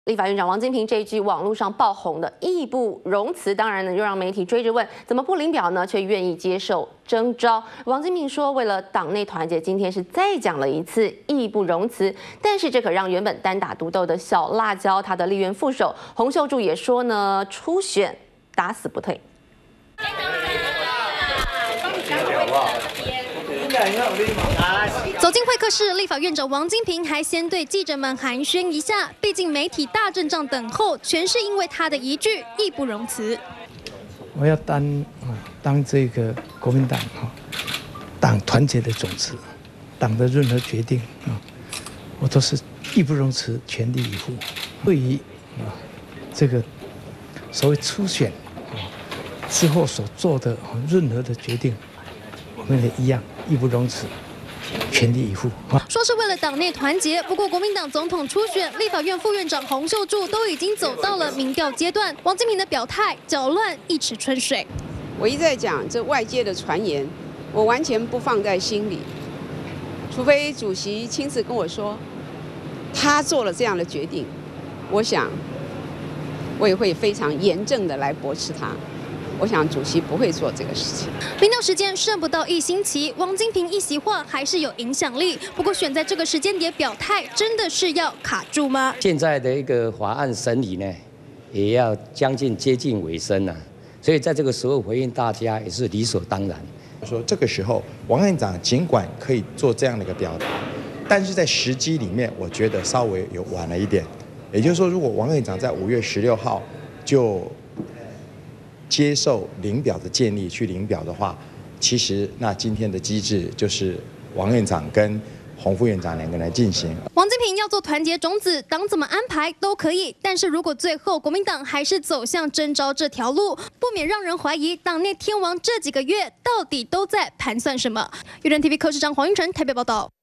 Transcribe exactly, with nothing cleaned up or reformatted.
立法院长王金平这一句网络上爆红的义不容辞，当然呢，又让媒体追着问，怎么不领表呢？却愿意接受征召。王金平说，为了党内团结，今天是再讲了一次义不容辞。但是这可让原本单打独斗的小辣椒，他的立院副手洪秀柱也说呢，初选打死不退。 走进会客室，立法院长王金平还先对记者们寒暄一下。毕竟媒体大阵仗等候，全是因为他的一句义不容辞。 我要当啊，当这个国民党啊，党团结的种子，党的任何决定啊，我都是义不容辞，全力以赴。对于啊这个所谓初选啊之后所做的任何的决定，我们也一样义不容辞。 全力以赴， 说是为了党内团结。不过，国民党总统初选，立法院副院长洪秀柱都已经走到了民调阶段，王金平的表态搅乱一池春水。 我一再讲，这外界的传言，我完全不放在心里，除非主席亲自跟我说，他做了这样的决定，我想我也会非常严正的来驳斥他。 我想主席不会做这个事情。 民调时间剩不到一星期，王金平一席话还是有影响力。不过选在这个时间点表态，真的是要卡住吗？ 现在的一个法案审理呢，也要将近接近尾声了，所以在这个时候回应大家也是理所当然。 说这个时候，王院长尽管可以做这样的一个表达，但是在时机里面，我觉得稍微有晚了一点。也就是说，如果王院长在五月十六号就 接受领表的建议去领表的话，其实那今天的机制就是王院长跟洪副院长两个人来进行。 王金平要做团结种子，党怎么安排都可以。但是如果最后国民党还是走向征召这条路，不免让人怀疑党内天王这几个月到底都在盘算什么。U N T V 科视长黄云晨台北报道。